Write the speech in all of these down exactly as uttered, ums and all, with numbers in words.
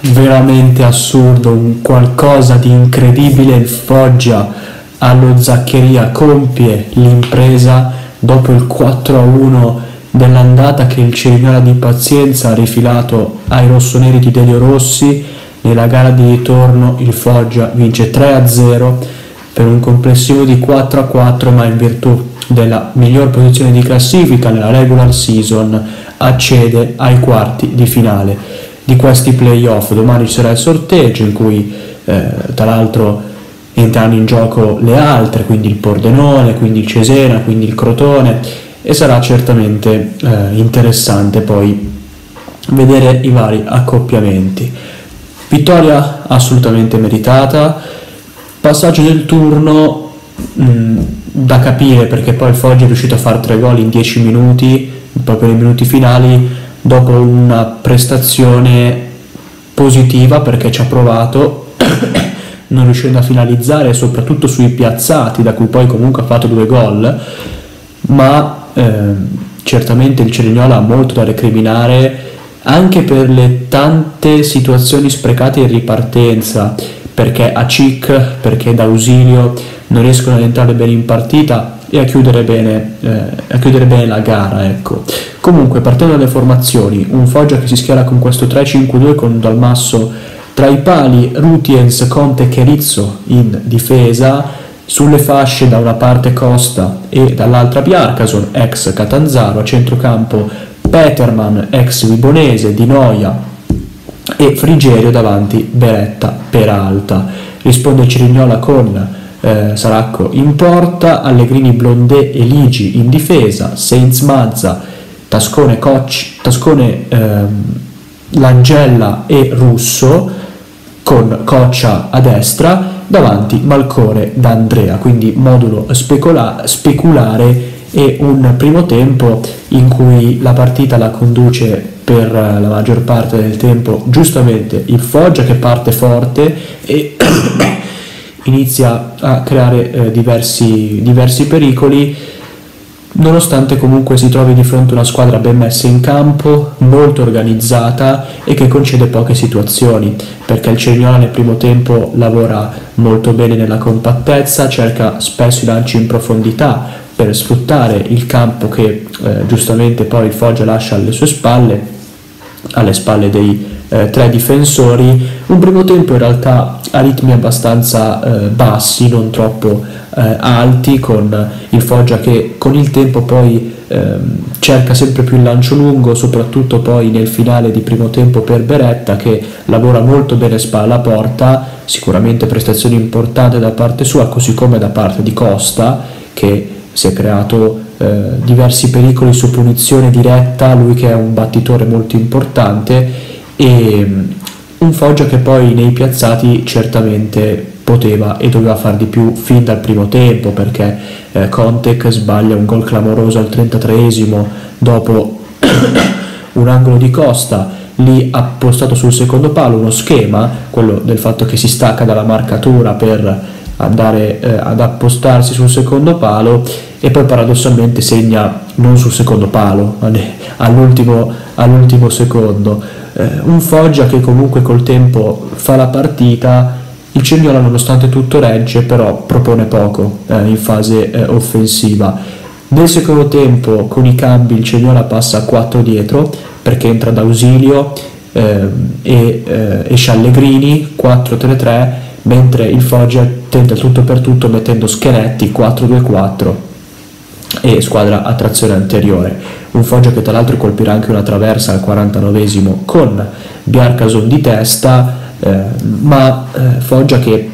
veramente assurdo, un qualcosa di incredibile. Il Foggia allo Zaccheria compie l'impresa dopo il quattro a uno dell'andata che il Cerignola di Pazienza ha rifilato ai rossoneri di Delio Rossi. Nella gara di ritorno il Foggia vince tre a zero per un complessivo di quattro a quattro, ma in virtù della miglior posizione di classifica nella regular season accede ai quarti di finale di questi playoff. Domani ci sarà il sorteggio in cui eh, tra l'altro entrano in gioco le altre, quindi il Pordenone, quindi il Cesena, quindi il Crotone, e sarà certamente eh, interessante poi vedere i vari accoppiamenti. Vittoria assolutamente meritata, passaggio del turno mh, da capire, perché poi il Foggia è riuscito a fare tre gol in dieci minuti, proprio nei minuti finali, dopo una prestazione positiva perché ci ha provato non riuscendo a finalizzare, soprattutto sui piazzati, da cui poi comunque ha fatto due gol, ma ehm, certamente il Cerignola ha molto da recriminare anche per le tante situazioni sprecate in ripartenza, perché Acic, perché D'Ausilio non riescono ad entrare bene in partita e a chiudere bene, eh, a chiudere bene la gara, ecco. Comunque, partendo dalle formazioni, un Foggia che si schiera con questo tre cinque due con Dalmasso tra i pali, Rutiens, Conte e Cherizzo in difesa, sulle fasce da una parte Costa e dall'altra Bjarkason, ex Catanzaro, a centrocampo Peterman, ex Vibonese, Di Noia e Frigerio, davanti Beretta, Peralta. Risponde Cerignola con eh, Saracco in porta, Allegrini, Blondé e Ligi in difesa, Sainz, Mazza, Tascone, Coach, Tascone ehm, Langella e Russo, con Coccia a destra, davanti Malcore d'Andrea, quindi modulo specula- speculare e un primo tempo in cui la partita la conduce per la maggior parte del tempo giustamente il Foggia, che parte forte e inizia a creare eh, diversi, diversi pericoli, nonostante comunque si trovi di fronte a una squadra ben messa in campo, molto organizzata e che concede poche situazioni, perché il Cerignola nel primo tempo lavora molto bene nella compattezza, cerca spesso i lanci in profondità per sfruttare il campo che eh, giustamente poi il Foggia lascia alle sue spalle, alle spalle dei eh, tre difensori. Un primo tempo in realtà a ritmi abbastanza eh, bassi, non troppo eh, alti, con il Foggia che con il tempo poi ehm, cerca sempre più il lancio lungo, soprattutto poi nel finale di primo tempo per Beretta, che lavora molto bene spalla alla porta, sicuramente prestazione importante da parte sua, così come da parte di Costa, che si è creato eh, diversi pericoli su punizione diretta, lui che è un battitore molto importante, e um, un Foggia che poi nei piazzati certamente poteva e doveva far di più fin dal primo tempo, perché eh, Contek sbaglia un gol clamoroso al trentatreesimo dopo un angolo di Costa, lì ha postato sul secondo palo uno schema, quello del fatto che si stacca dalla marcatura per andare eh, ad appostarsi sul secondo palo, e poi paradossalmente segna non sul secondo palo, all'ultimo, all'ultimo secondo. Eh, un Foggia che comunque col tempo fa la partita, il Cerignola nonostante tutto regge, però propone poco eh, in fase eh, offensiva. Nel secondo tempo con i cambi il Cerignola passa a quattro dietro, perché entra D'Ausilio eh, e eh, esce Allegrini, quattro tre tre, mentre il Foggia tenta tutto per tutto mettendo Scheretti quattro due quattro e squadra a trazione anteriore. Un Foggia che tra l'altro colpirà anche una traversa al quarantanovesimo con Bjarkason di testa, eh, ma eh, Foggia che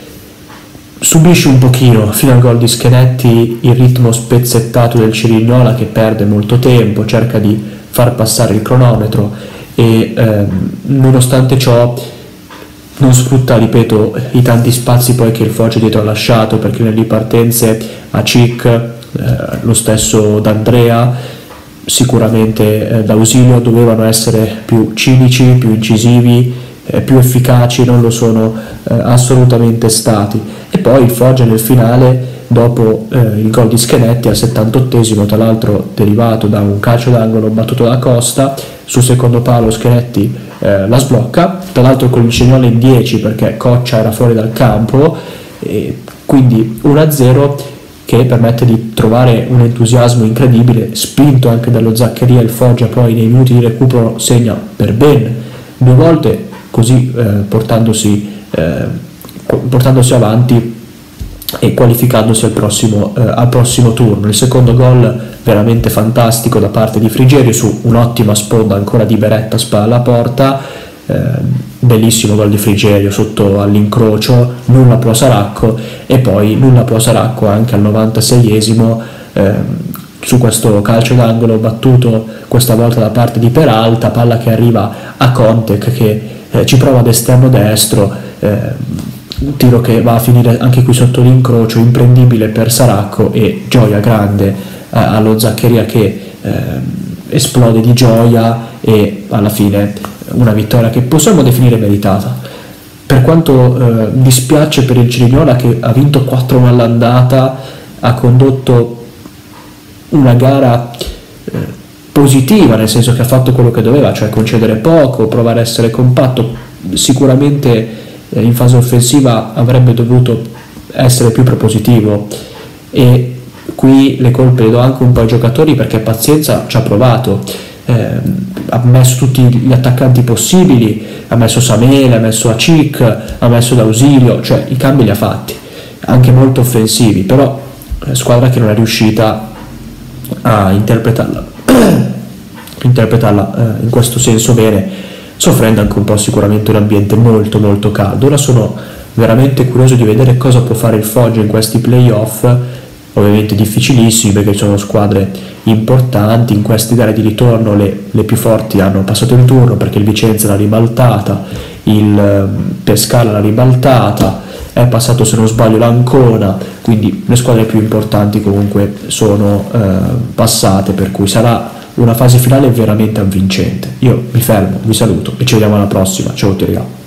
subisce un pochino fino al gol di Scheretti il ritmo spezzettato del Cerignola, che perde molto tempo, cerca di far passare il cronometro e eh, nonostante ciò non sfrutta, ripeto, i tanti spazi poi che il Foggia dietro ha lasciato, perché nelle ripartenze Acic, eh, lo stesso D'Andrea, sicuramente eh, D'Ausilio dovevano essere più cinici, più incisivi, eh, più efficaci, non lo sono eh, assolutamente stati. E poi il Foggia nel finale, dopo eh, il gol di Schenetti al settantottesimo, tra l'altro derivato da un calcio d'angolo battuto da Costa, sul secondo palo Schenetti eh, la sblocca, tra l'altro con il Cerignola in dieci perché Coccia era fuori dal campo, e quindi uno a zero che permette di trovare un entusiasmo incredibile, spinto anche dallo Zaccheria. Il Foggia poi nei minuti di recupero segna per ben due volte, così eh, portandosi, eh, portandosi avanti e qualificandosi al prossimo, eh, al prossimo turno. Il secondo gol veramente fantastico da parte di Frigerio su un'ottima sponda ancora di Beretta, spalla alla porta, eh, bellissimo gol di Frigerio sotto all'incrocio, nulla pro Saracco, e poi nulla pro Saracco anche al novantaseiesimo eh, su questo calcio d'angolo battuto questa volta da parte di Peralta, palla che arriva a Contek che eh, ci prova ad esterno destro, eh, un tiro che va a finire anche qui sotto l'incrocio, imprendibile per Saracco, e gioia grande eh, allo Zaccheria che eh, esplode di gioia, e alla fine una vittoria che possiamo definire meritata. Per quanto eh, dispiace per il Cerignola, che ha vinto quattro uno all'andata, ha condotto una gara eh, positiva, nel senso che ha fatto quello che doveva, cioè concedere poco, provare a essere compatto. Sicuramente in fase offensiva avrebbe dovuto essere più propositivo, e qui le colpe le do anche un po' ai giocatori, perché pazienza ci ha provato, eh, ha messo tutti gli attaccanti possibili, ha messo Samele, ha messo Acic, ha messo D'Ausilio, cioè i cambi li ha fatti, anche molto offensivi, però la squadra che non è riuscita a interpretarla interpretarla eh, in questo senso bene, soffrendo anche un po' sicuramente un ambiente molto molto caldo. Ora sono veramente curioso di vedere cosa può fare il Foggia in questi playoff, ovviamente difficilissimi perché ci sono squadre importanti. In queste gare di ritorno le, le più forti hanno passato il turno, perché il Vicenza l'ha ribaltata, il Pescara l'ha ribaltata, è passato se non sbaglio l'Ancona, quindi le squadre più importanti comunque sono eh, passate, per cui sarà una fase finale veramente avvincente. Io mi fermo, vi saluto e ci vediamo alla prossima. Ciao a tutti, ragazzi.